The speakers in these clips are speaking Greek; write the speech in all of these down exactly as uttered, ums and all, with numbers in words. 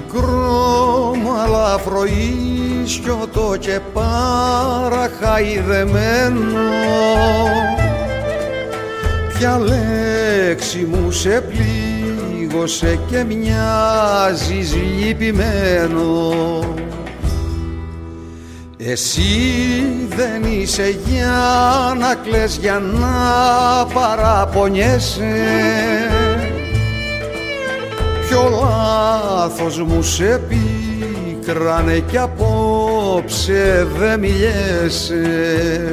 Μικρό μου αλαφρό ίσιοτο και παραχαϊδεμένο, ποια λέξη μου σε πλήγωσε και μοιάζεις λυπημένο. Εσύ δεν είσαι για να κλαις, για να παραπονιέσαι, ποιο λάθος μου σε πίκρανε κι απόψε δε μιλιέσαι.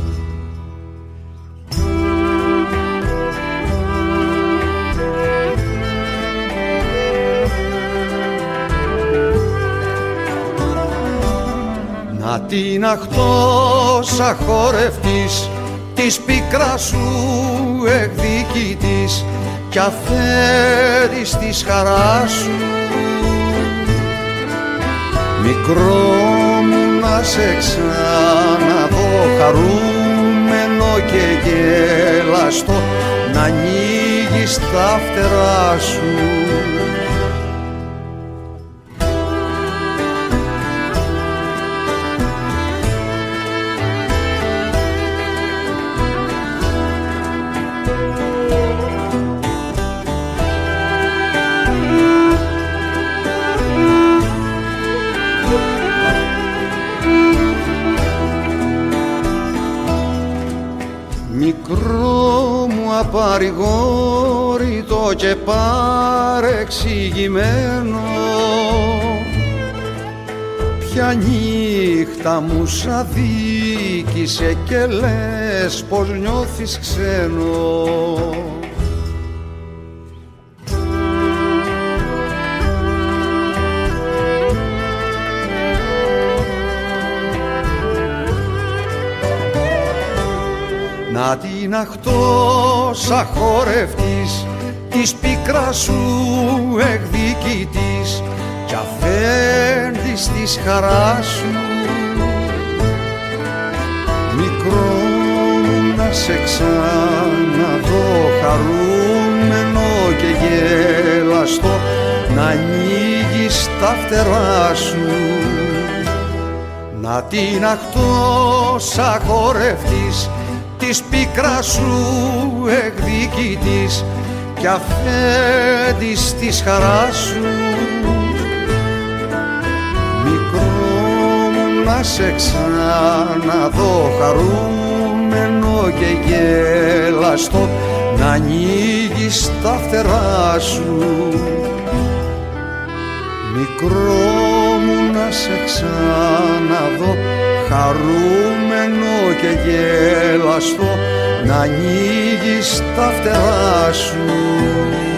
Να την αχτός αχόρευτης της πίκρας σου εκδικητής κι αφαίρεις της χαράς σου. Μικρό μου να σε ξαναδώ χαρούμενο και γελαστό, να ανοίγεις τα φτερά σου. Μικρό μου απαρηγόρητο και παρεξηγημένο, ποια νύχτα μου σ' αδίκησε και λες πως νιώθεις ξένο. Να την αχτός αχόρευτης της πίκρας σου εκδικητής κι αφέντης της χαράς σου. Μικρό μου να σε ξαναδώ χαρούμενο και γελαστό, να ανοίγεις τα φτερά σου. Να την αχτός αχόρευτης της πίκρας σου εκδικητής κι αφέντης της χαράς σου. Μικρό μου να σε ξαναδώ χαρούμενο και γελαστό, να ανοίγεις τα φτερά σου. Μικρό μου να σε ξαναδώ χαρούμενο και γελαστό, να ανοίγεις τα φτερά σου.